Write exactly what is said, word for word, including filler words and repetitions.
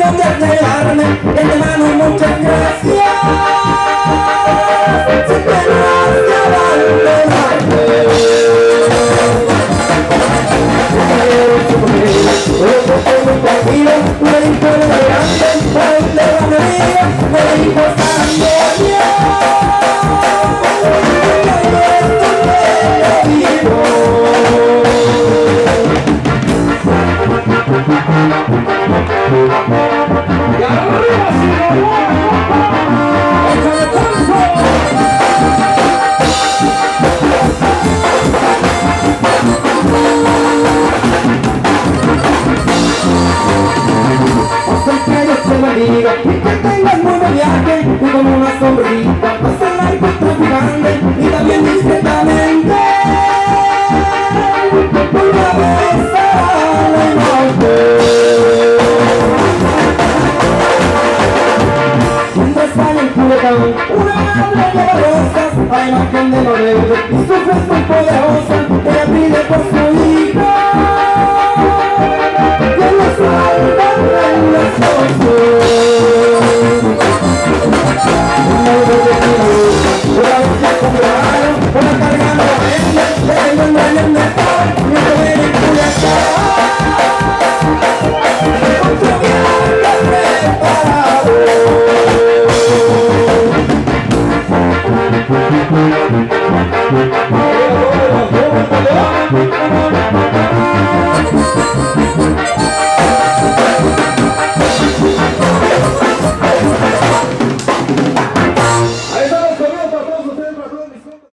donde arreglarme, de antemano muchas gracias. Si te vas a abandonarte, muy tranquilo, una limpieza grande, para donde va mi amiga, me dijo santo Dios. Y arriba si no échale tanto. Hasta el que Dios te bendiga y que tengas muy buen viaje y con una sonrisa pasarla el traficante y también discretamente una vez a la noche. Mientras vaya en Culiacán, una madre lleva rosas a imagen de Loreto y su